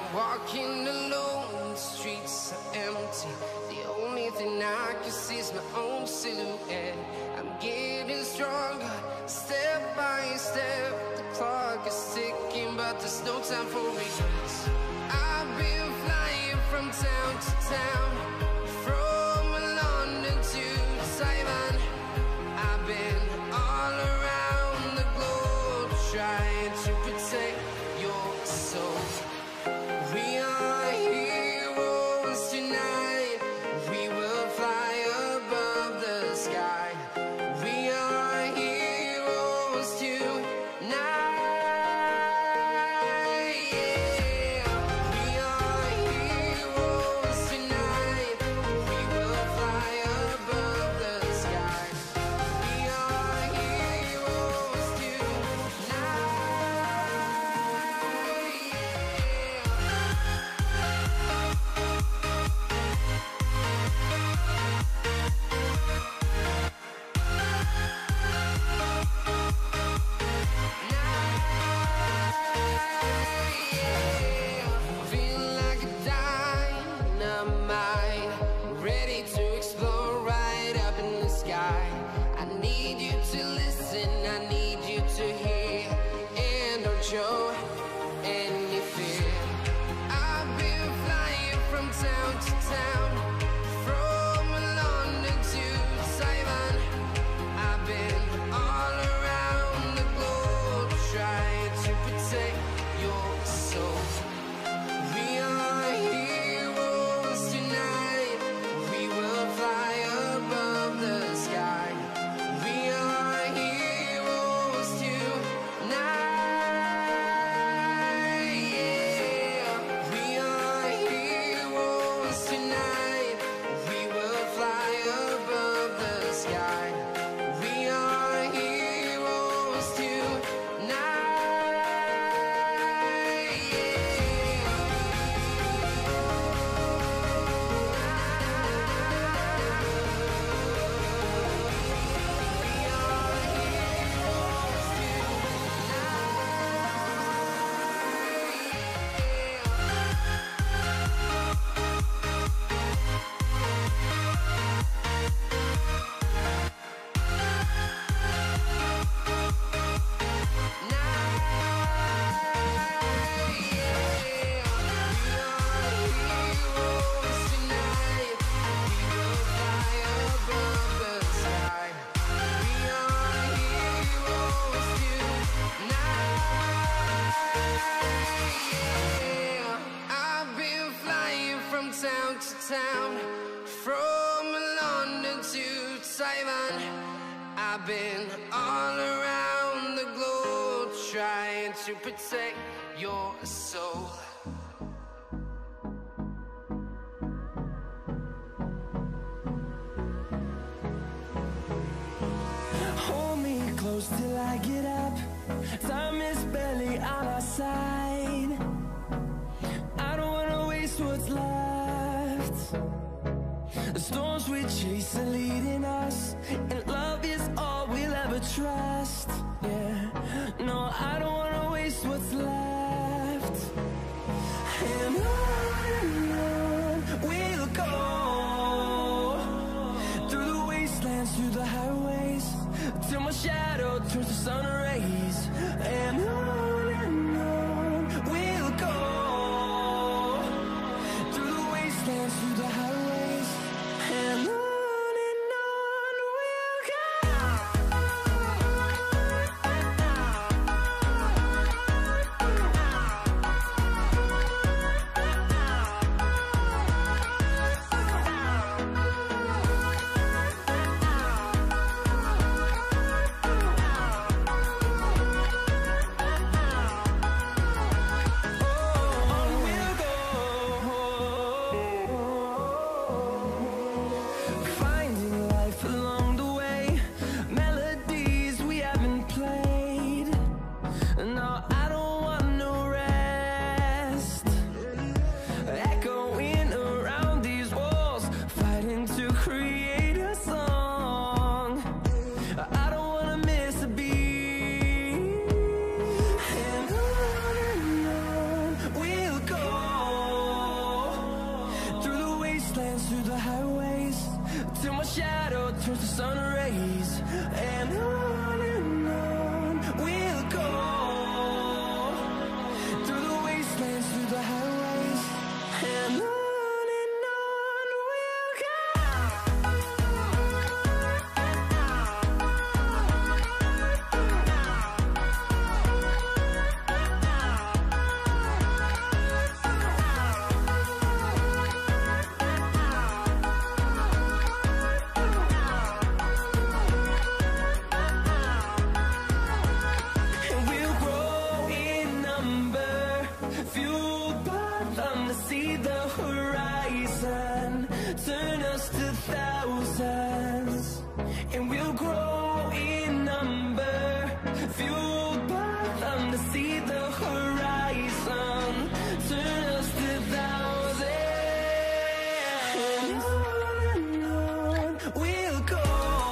Walking alone, the streets are empty. The only thing I can see is my own silhouette. I'm getting stronger, step by step. The clock is ticking, but there's no time for regrets. I've been flying from town to town, from London to Taiwan. I've been all around the globe, trying to protect your soul. We are heroes tonight. We will fly above the sky. We are heroes tonight. Yeah. We are heroes tonight. We will fly above the sky. We are heroes tonight. Feeling like a dynamite, ready to explode right up in the sky. I need you to listen, I need you to hear, and don't show any fear. I've been flying from town to town, from London to Taiwan. I've been all around the globe, trying to protect your soul. We are heroes tonight. We will fly above the sky. We are heroes tonight. Yeah. We are heroes tonight. We will fly above the sky. We are heroes tonight. I've been flying from town to town, from London to Taiwan. I've been all around the globe, trying to protect your soul. Hold me close till I get up. Time is barely on our side. I don't wanna waste what's left. The storms we chase are leading us, and love is all we'll ever trust. Yeah, no, I don't wanna waste what's left. And on we'll go, through the wastelands, through the highways, till my shadow turns to sun rays. And on we'll go, through the wastelands, through the highways, and on we'll go. sun rays. And on we'll go, through the wastelands, through the highways. And on we'll go. See the horizon, turn us to thousands, and we'll grow in number, fueled by them to see the horizon, turn us to thousands. And on we'll go,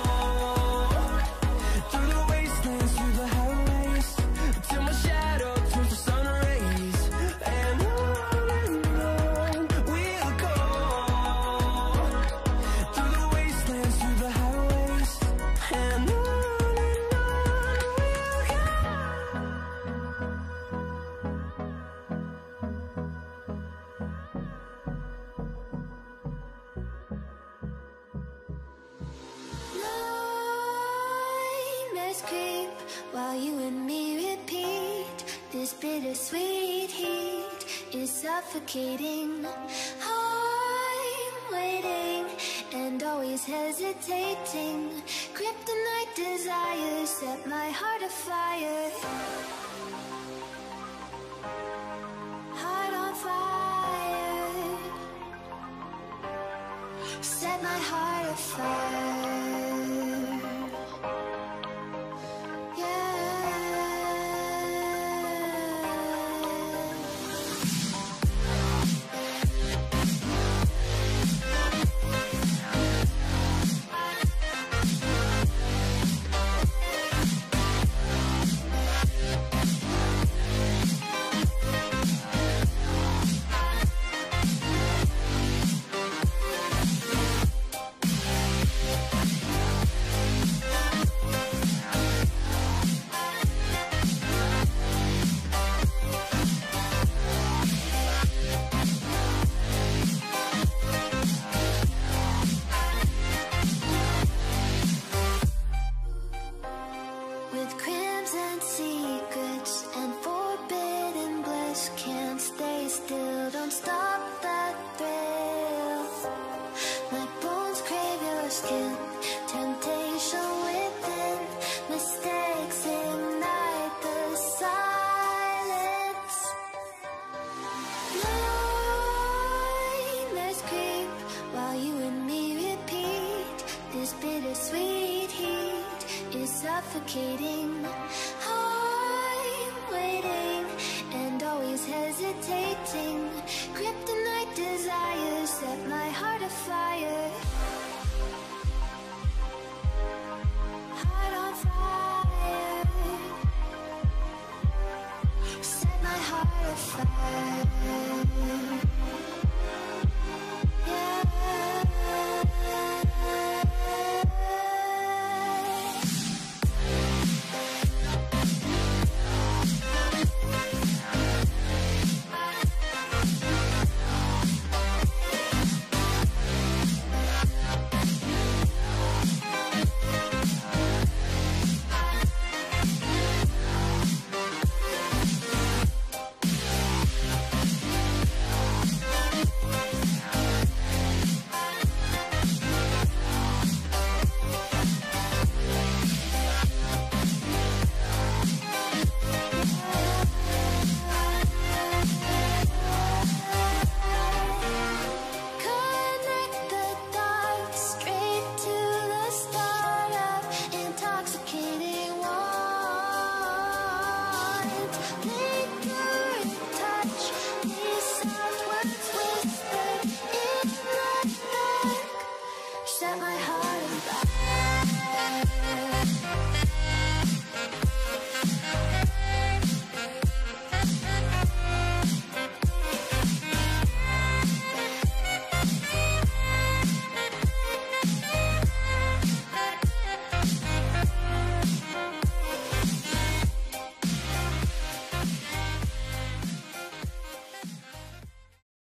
through the wastelands, through the highways, till my shadow turns to sun rays. And creep while you and me repeat. This bittersweet heat is suffocating. I'm waiting and always hesitating. Kryptonite desires set my heart afire. Heart on fire. Set my heart afire. Don't stop that thrill. My bones crave your skin. Temptation within. Mistakes ignite the silence. Nightmares creep while you and me repeat. This bittersweet heat is suffocating. I'm waiting and always hesitating. Kryptonite desires set my heart afire. Heart on fire. Set my heart afire.